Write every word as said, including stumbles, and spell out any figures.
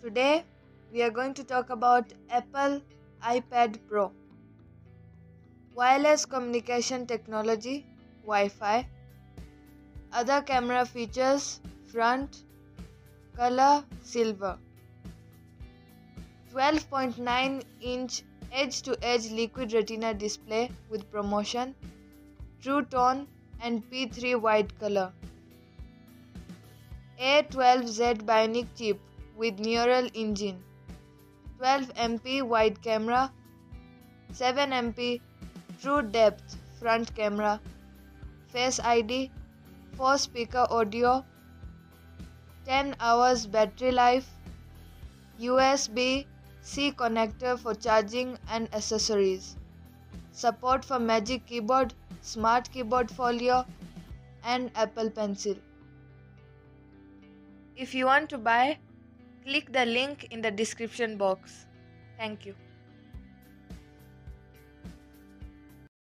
Today we are going to talk about Apple iPad Pro. Wireless communication technology, Wi-Fi. Other camera features, front, color, silver. twelve point nine inch edge-to-edge liquid retina display with promotion, True Tone and P three wide color. A twelve Z Bionic chip with neural engine, twelve megapixel wide camera, seven megapixel true depth front camera, Face I D, four speaker audio, ten hours battery life, U S B C connector for charging and accessories, support for Magic Keyboard, Smart Keyboard Folio and Apple Pencil. If you want to buy, click the link in the description box. Thank you.